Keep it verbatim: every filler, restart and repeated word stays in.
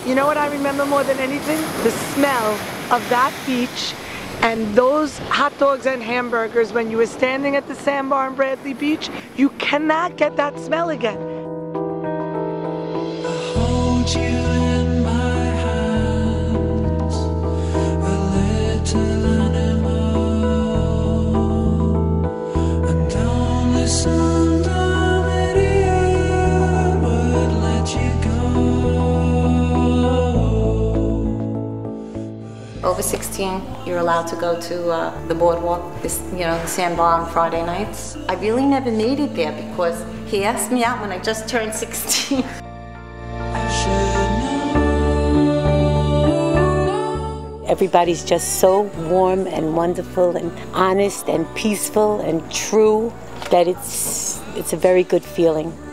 You know what I remember more than anything? The smell of that beach and those hot dogs and hamburgers when you were standing at the sandbar in Bradley Beach. You cannot get that smell again. I hold you in my hands, a little animal, and only sundown idiot would let you go. Over sixteen, you're allowed to go to uh, the boardwalk, this, you know, the sandbar on Friday nights. I really never made it there because he asked me out when I just turned sixteen. Everybody's just so warm and wonderful and honest and peaceful and true that it's, it's a very good feeling.